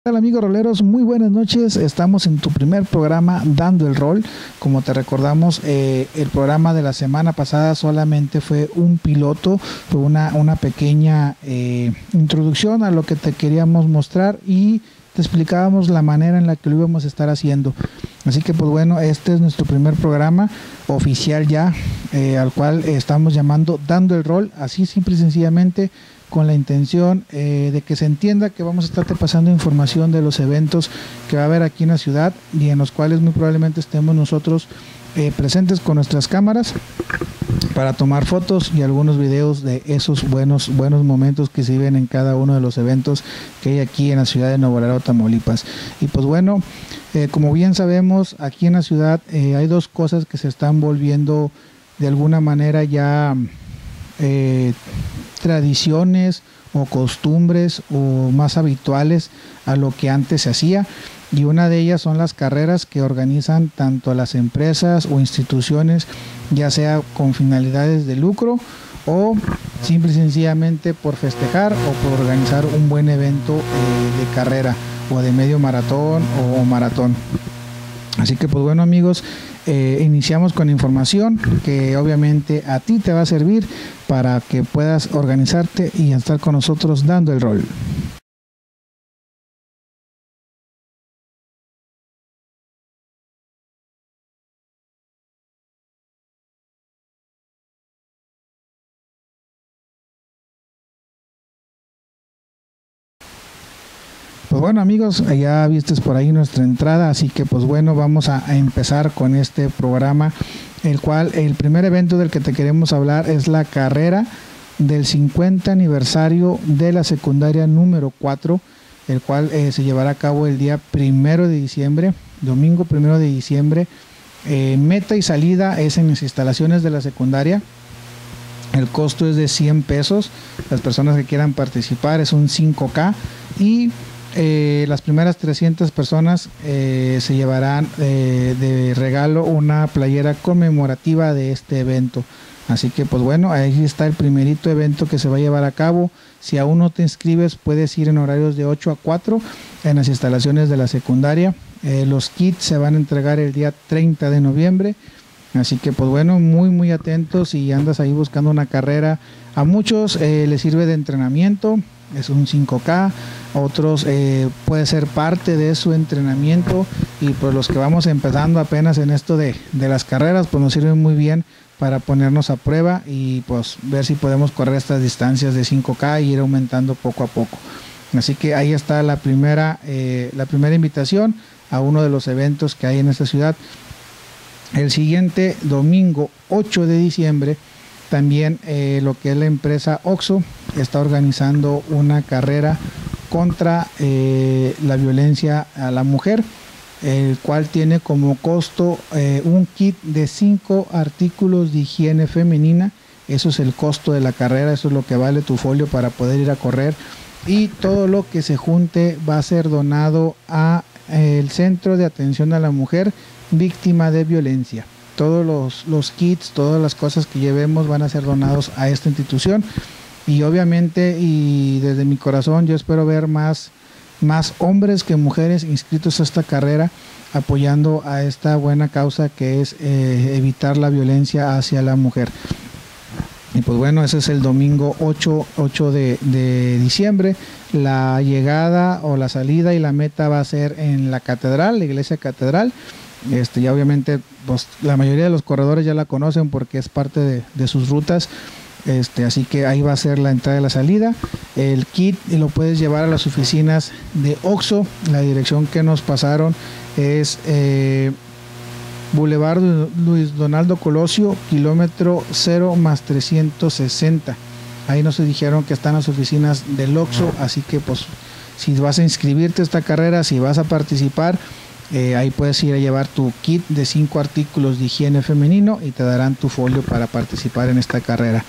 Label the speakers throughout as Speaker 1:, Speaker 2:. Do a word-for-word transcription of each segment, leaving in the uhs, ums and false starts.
Speaker 1: Hola amigos roleros, muy buenas noches. Estamos en tu primer programa Dando el Rol. Como te recordamos, eh, el programa de la semana pasada solamente fue un piloto, fue una, una pequeña eh, introducción a lo que te queríamos mostrar y te explicábamos la manera en la que lo íbamos a estar haciendo. Así que pues bueno, este es nuestro primer programa oficial ya, eh, al cual estamos llamando Dando el Rol, así simple y sencillamente, con la intención eh, de que se entienda que vamos a estarte pasando información de los eventos que va a haber aquí en la ciudad y en los cuales muy probablemente estemos nosotros eh, presentes con nuestras cámaras para tomar fotos y algunos videos de esos buenos buenos momentos que se viven en cada uno de los eventos que hay aquí en la ciudad de Nuevo Laredo, Tamaulipas. Y pues bueno, eh, como bien sabemos, aquí en la ciudad eh, hay dos cosas que se están volviendo de alguna manera ya eh, tradiciones o costumbres o más habituales a lo que antes se hacía, y una de ellas son las carreras que organizan tanto las empresas o instituciones, ya sea con finalidades de lucro o simple y sencillamente por festejar o por organizar un buen evento eh, de carrera o de medio maratón o maratón. Así que pues bueno amigos, eh, iniciamos con información que obviamente a ti te va a servir para que puedas organizarte y estar con nosotros dando el rol. Pues bueno amigos, ya viste por ahí nuestra entrada, así que pues bueno, vamos a, a empezar con este programa, el cual el primer evento del que te queremos hablar es la carrera del cincuenta aniversario de la secundaria número cuatro, el cual eh, se llevará a cabo el día primero de diciembre, domingo primero de diciembre. Eh, meta y salida es en las instalaciones de la secundaria. El costo es de cien pesos. Las personas que quieran participar es un cinco K y eh, las primeras trescientas personas eh, se llevarán eh, de regalo una playera conmemorativa de este evento. Así que pues bueno, ahí está el primerito evento que se va a llevar a cabo. Si aún no te inscribes, puedes ir en horarios de ocho a cuatro en las instalaciones de la secundaria. Eh, los kits se van a entregar el día treinta de noviembre. Así que pues bueno, muy muy atentos si andas ahí buscando una carrera. A muchos eh, les sirve de entrenamiento, es un cinco K, a otros eh, puede ser parte de su entrenamiento, y pues los que vamos empezando apenas en esto de, de las carreras, pues nos sirve muy bien para ponernos a prueba y pues ver si podemos correr estas distancias de cinco K e ir aumentando poco a poco. Así que ahí está la primera, eh, la primera invitación a uno de los eventos que hay en esta ciudad. El siguiente domingo ocho de diciembre también eh, lo que es la empresa Oxxo está organizando una carrera contra eh, la violencia a la mujer, el cual tiene como costo eh, un kit de cinco artículos de higiene femenina. Eso es el costo de la carrera, eso es lo que vale tu folio para poder ir a correr, y todo lo que se junte va a ser donado a eh, el Centro de Atención a la Mujer Víctima de Violencia. Todos los, los kits, todas las cosas que llevemos van a ser donados a esta institución, y obviamente y desde mi corazón yo espero ver más, más hombres que mujeres inscritos a esta carrera, apoyando a esta buena causa que es eh, evitar la violencia hacia la mujer. Y pues bueno, ese es el domingo ocho de, de diciembre. La llegada o la salida y la meta va a ser en la catedral, la iglesia catedral. Este, ya obviamente pues, la mayoría de los corredores ya la conocen porque es parte de, de sus rutas. Este, así que ahí va a ser la entrada y la salida. El kit lo puedes llevar a las oficinas de Oxxo. La dirección que nos pasaron es eh, Boulevard Luis Donaldo Colosio, kilómetro cero más trescientos sesenta. Ahí nos dijeron que están las oficinas del Oxxo, así que pues si vas a inscribirte a esta carrera, si vas a participar, eh, ahí puedes ir a llevar tu kit de cinco artículos de higiene femenino y te darán tu folio para participar en esta carrera.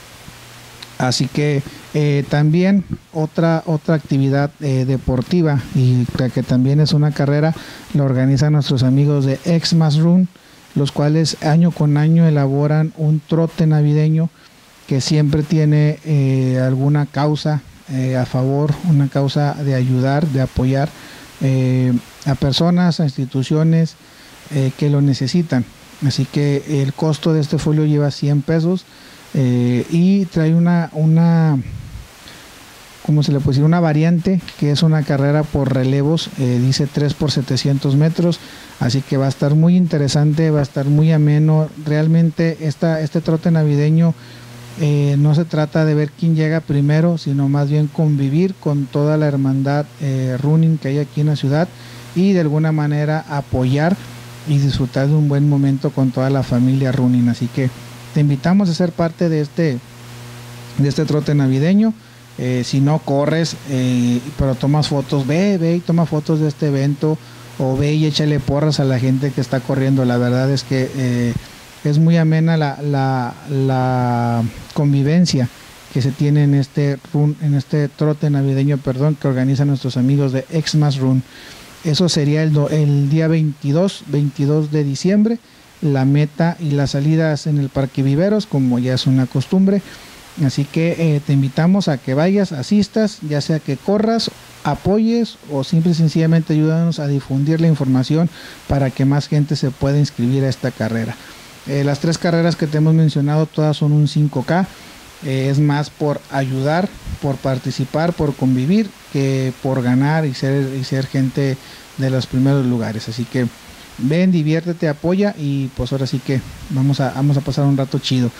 Speaker 1: Así que eh, también otra otra actividad eh, deportiva, y que también es una carrera, la organizan nuestros amigos de Xmas Run, los cuales año con año elaboran un trote navideño que siempre tiene eh, alguna causa eh, a favor, una causa de ayudar, de apoyar eh, a personas, a instituciones eh, que lo necesitan. Así que el costo de este folio lleva cien pesos eh, y trae una, una, ¿cómo se le puede decir? Una variante que es una carrera por relevos, eh, dice tres por setecientos metros, así que va a estar muy interesante, va a estar muy ameno. Realmente esta, este trote navideño eh, no se trata de ver quién llega primero, sino más bien convivir con toda la hermandad eh, running que hay aquí en la ciudad y de alguna manera apoyar y disfrutar de un buen momento con toda la familia running. Así que te invitamos a ser parte de este de este trote navideño. Eh, si no corres eh, pero tomas fotos, ve, ve y toma fotos de este evento, o ve y échale porras a la gente que está corriendo. La verdad es que eh, es muy amena la, la, la convivencia que se tiene en este run, en este trote navideño, perdón, que organizan nuestros amigos de Xmas Run. Eso sería el, el día veintidós de diciembre. La meta y las salidas en el Parque Viveros, como ya es una costumbre. Así que eh, te invitamos a que vayas, asistas, ya sea que corras, apoyes o simple y sencillamente ayúdanos a difundir la información para que más gente se pueda inscribir a esta carrera. Eh, las tres carreras que te hemos mencionado todas son un cinco K. Eh, es más por ayudar, por participar, por convivir, que por ganar y ser, y ser gente de los primeros lugares. Así que ven, diviértete, apoya y pues ahora sí que vamos a, vamos a pasar un rato chido.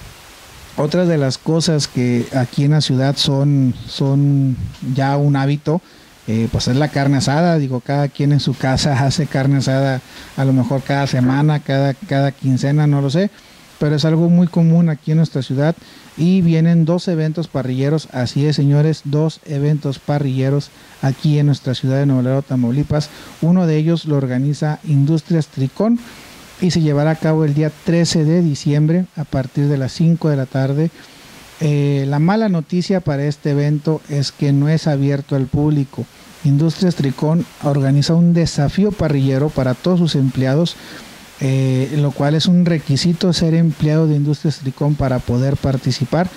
Speaker 1: Otras de las cosas que aquí en la ciudad son, son ya un hábito, eh, pues es la carne asada. Digo, cada quien en su casa hace carne asada, a lo mejor cada semana, cada, cada quincena, no lo sé, pero es algo muy común aquí en nuestra ciudad y vienen dos eventos parrilleros. Así es, señores, dos eventos parrilleros aquí en nuestra ciudad de Nuevo Laredo, Tamaulipas. Uno de ellos lo organiza Industrias Tricón y se llevará a cabo el día trece de diciembre a partir de las cinco de la tarde. Eh, la mala noticia para este evento es que no es abierto al público. Industrias Tricón organiza un desafío parrillero para todos sus empleados, eh, lo cual es un requisito ser empleado de Industrias Tricón para poder participar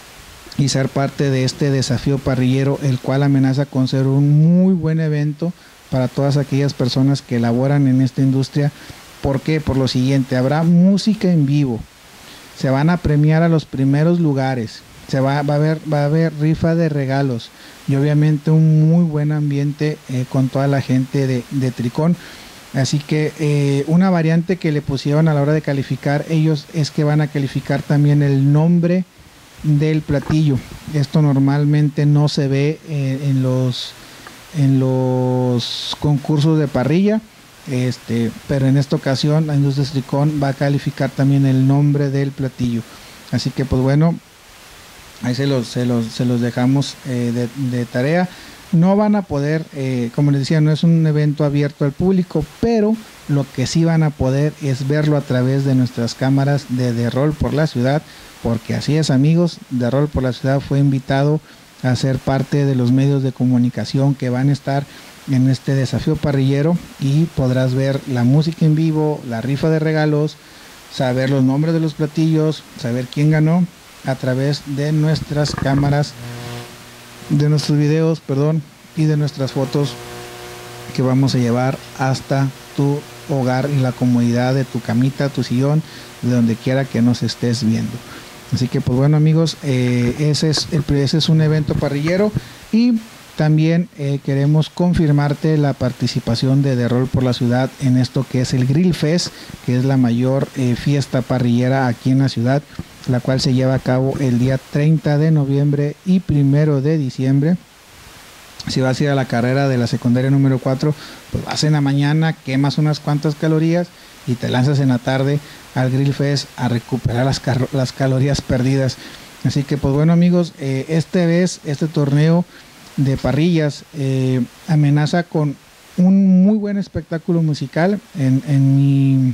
Speaker 1: y ser parte de este desafío parrillero, el cual amenaza con ser un muy buen evento para todas aquellas personas que laboran en esta industria. ¿Por qué? Por lo siguiente: habrá música en vivo, se van a premiar a los primeros lugares, se va, va a haber, va a haber rifa de regalos y obviamente un muy buen ambiente eh, con toda la gente de, de Tricón. Así que eh, una variante que le pusieron a la hora de calificar ellos es que van a calificar también el nombre del platillo. Esto normalmente no se ve eh, en los en los concursos de parrilla, este, pero en esta ocasión la Industria Tricón va a calificar también el nombre del platillo. Así que pues bueno, ahí se los, se los, se los dejamos eh, de, de tarea. No van a poder, eh, como les decía, no es un evento abierto al público, pero lo que sí van a poder es verlo a través de nuestras cámaras de De Rol por la Ciudad, porque así es, amigos, De Rol por la Ciudad fue invitado a ser parte de los medios de comunicación que van a estar en este desafío parrillero y podrás ver la música en vivo, la rifa de regalos, saber los nombres de los platillos, saber quién ganó a través de nuestras cámaras, de nuestros videos, perdón, y de nuestras fotos que vamos a llevar hasta tu hogar y la comodidad de tu camita, tu sillón, de donde quiera que nos estés viendo. Así que pues bueno, amigos, eh, ese, es el, ese es un evento parrillero y también eh, queremos confirmarte la participación de De Rol por la Ciudad en esto que es el Grill Fest, que es la mayor eh, fiesta parrillera aquí en la ciudad, la cual se lleva a cabo el día treinta de noviembre y primero de diciembre. Si vas a ir a la carrera de la secundaria número cuatro, pues vas en la mañana, quemas unas cuantas calorías y te lanzas en la tarde al Grill Fest a recuperar las, las calorías perdidas. Así que pues bueno, amigos, eh, este vez este torneo de parrillas eh, amenaza con un muy buen espectáculo musical. En, en mi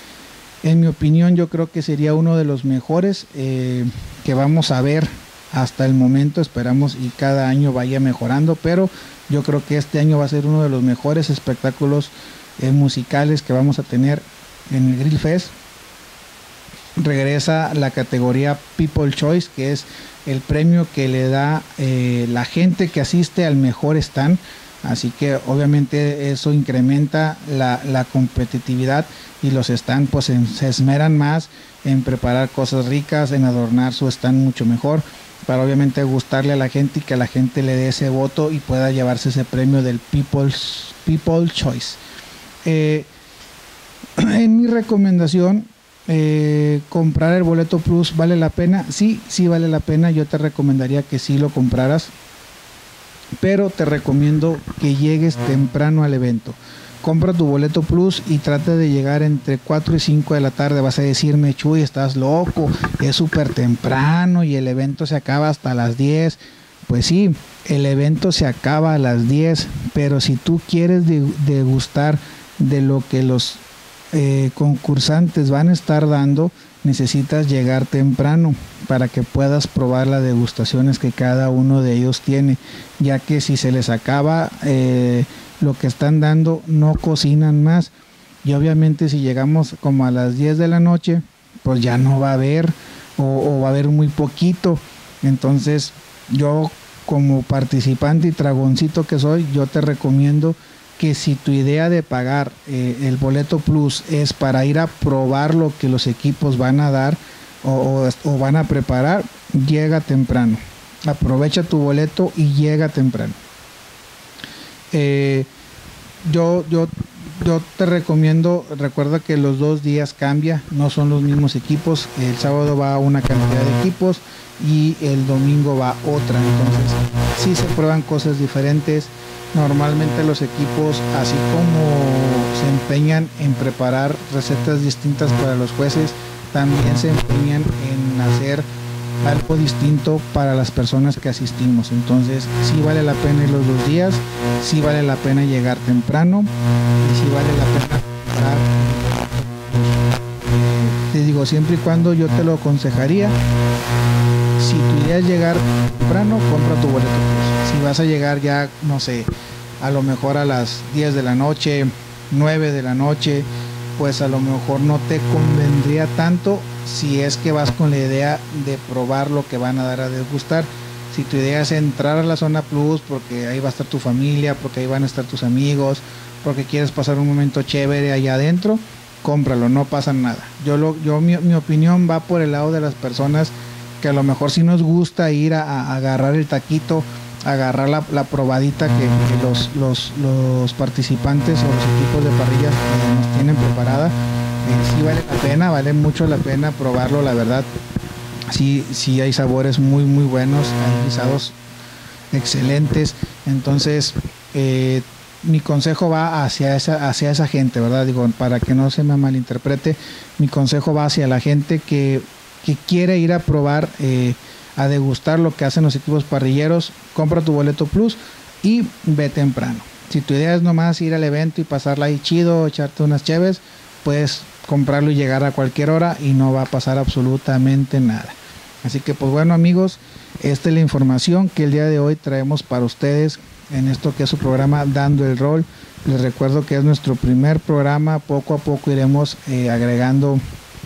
Speaker 1: en mi opinión, yo creo que sería uno de los mejores eh, que vamos a ver hasta el momento. Esperamos y cada año vaya mejorando, pero yo creo que este año va a ser uno de los mejores espectáculos eh, musicales que vamos a tener en el Grill Fest. regresa la categoría People Choice, que es el premio que le da eh, la gente que asiste al mejor stand. Así que obviamente eso incrementa la, la competitividad, y los stands pues en, se esmeran más en preparar cosas ricas, en adornar su stand mucho mejor, para obviamente gustarle a la gente y que la gente le dé ese voto y pueda llevarse ese premio del People's People Choice. Eh, en mi recomendación, eh, comprar el boleto plus, ¿vale la pena? Sí, sí vale la pena. Yo te recomendaría que sí lo compraras, pero te recomiendo que llegues temprano al evento. Compra tu boleto plus y trata de llegar entre cuatro y cinco de la tarde. Vas a decirme, Chuy, estás loco, es súper temprano y el evento se acaba hasta las diez. Pues sí, el evento se acaba a las diez, pero si tú quieres degustar de lo que los eh, concursantes van a estar dando, necesitas llegar temprano para que puedas probar las degustaciones que cada uno de ellos tiene, ya que si se les acaba eh, lo que están dando, no cocinan más, y obviamente si llegamos como a las diez de la noche, pues ya no va a haber, o, o va a haber muy poquito. Entonces yo, como participante y dragoncito que soy, yo te recomiendo que si tu idea de pagar eh, el boleto plus es para ir a probar lo que los equipos van a dar o, o, o van a preparar, llega temprano, aprovecha tu boleto y llega temprano. Eh, yo, yo, yo te recomiendo, recuerda que los dos días cambia, no son los mismos equipos. El sábado va una cantidad de equipos y el domingo va otra, entonces sí se prueban cosas diferentes. Normalmente los equipos, así como se empeñan en preparar recetas distintas para los jueces, también se empeñan en hacer algo distinto para las personas que asistimos. Entonces sí vale la pena ir los dos días, sí vale la pena llegar temprano y sí vale la pena pagar. Eh, te digo, siempre y cuando yo te lo aconsejaría, si tu idea es llegar temprano, compra tu boleto plus. Si vas a llegar ya, no sé, a lo mejor a las diez de la noche, nueve de la noche, pues a lo mejor no te convendría tanto si es que vas con la idea de probar lo que van a dar a degustar. Si tu idea es entrar a la zona plus porque ahí va a estar tu familia, porque ahí van a estar tus amigos, porque quieres pasar un momento chévere allá adentro, cómpralo, no pasa nada. Yo, lo, yo mi, mi opinión va por el lado de las personas que a lo mejor sí nos gusta ir a, a agarrar el taquito, agarrar la, la probadita que, que los, los, los participantes o los equipos de parrillas eh, nos tienen preparada. Eh, sí vale la pena, vale mucho la pena probarlo, la verdad. Sí, sí hay sabores muy muy buenos, hay guisados excelentes. Entonces eh, mi consejo va hacia esa, hacia esa gente, ¿verdad? Digo, para que no se me malinterprete, mi consejo va hacia la gente que, que quiere ir a probar, eh, a degustar lo que hacen los equipos parrilleros. Compra tu boleto plus y ve temprano. Si tu idea es nomás ir al evento y pasarla ahí chido, echarte unas cheves, puedes comprarlo y llegar a cualquier hora y no va a pasar absolutamente nada. Así que pues bueno, amigos, esta es la información que el día de hoy traemos para ustedes en esto que es su programa Dando el Rol. Les recuerdo que es nuestro primer programa, poco a poco iremos eh, agregando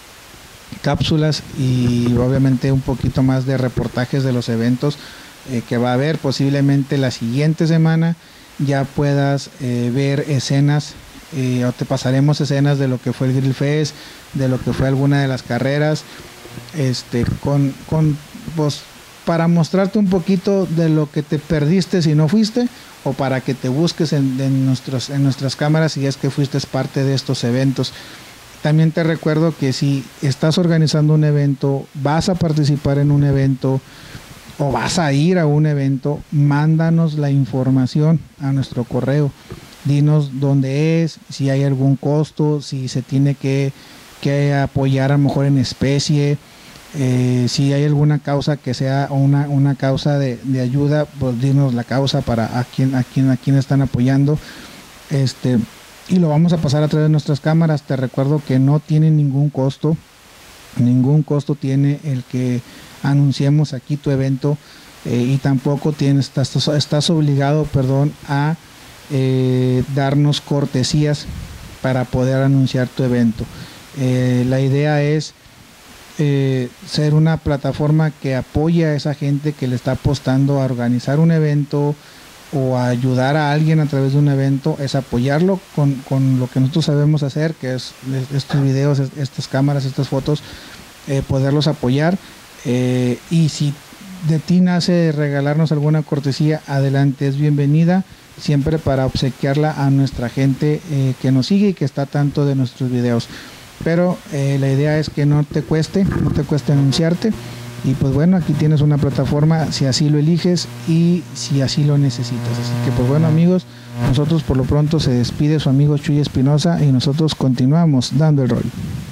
Speaker 1: cápsulas y obviamente un poquito más de reportajes de los eventos eh, que va a haber. Posiblemente la siguiente semana ya puedas eh, ver escenas eh, o te pasaremos escenas de lo que fue el Grill Fest, de lo que fue alguna de las carreras, este con, con pues, para mostrarte un poquito de lo que te perdiste si no fuiste, o para que te busques en, en, nuestros, en nuestras cámaras si es que fuiste parte de estos eventos. También te recuerdo que si estás organizando un evento, vas a participar en un evento o vas a ir a un evento, mándanos la información a nuestro correo. Dinos dónde es, si hay algún costo, si se tiene que, que apoyar a lo mejor en especie, eh, si hay alguna causa que sea una, una causa de, de ayuda, pues dinos la causa para a quién, a quién, a quién están apoyando. Este... y lo vamos a pasar a través de nuestras cámaras. Te recuerdo que no tiene ningún costo, ningún costo tiene el que anunciemos aquí tu evento, eh, y tampoco tienes, estás, estás obligado, perdón, a eh, darnos cortesías para poder anunciar tu evento. Eh, la idea es eh, ser una plataforma que apoye a esa gente que le está apostando a organizar un evento o a ayudar a alguien a través de un evento, es apoyarlo con, con lo que nosotros sabemos hacer, que es estos videos, estas cámaras, estas fotos, eh, poderlos apoyar. Eh, y si de ti nace regalarnos alguna cortesía, adelante, es bienvenida, siempre para obsequiarla a nuestra gente eh, que nos sigue y que está tanto de nuestros videos. Pero eh, la idea es que no te cueste, no te cueste anunciarte. Y pues bueno, aquí tienes una plataforma si así lo eliges y si así lo necesitas. Así que pues bueno, amigos, nosotros por lo pronto se despide su amigo Chuy Espinosa y nosotros continuamos dando el rol.